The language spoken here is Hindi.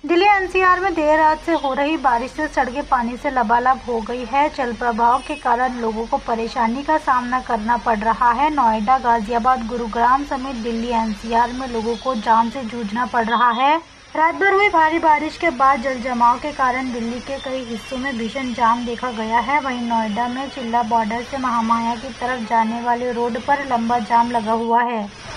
दिल्ली एनसीआर में देर रात से हो रही बारिश से सड़कें पानी से लबालब हो गई है। जल प्रवाह के कारण लोगों को परेशानी का सामना करना पड़ रहा है। नोएडा, गाजियाबाद, गुरुग्राम समेत दिल्ली एनसीआर में लोगों को जाम से जूझना पड़ रहा है। रात भर हुई भारी बारिश के बाद जल जमाव के कारण दिल्ली के कई हिस्सों में भीषण जाम देखा गया है। वहीं नोएडा में चिल्ला बॉर्डर से महामाया की तरफ जाने वाले रोड पर लंबा जाम लगा हुआ है।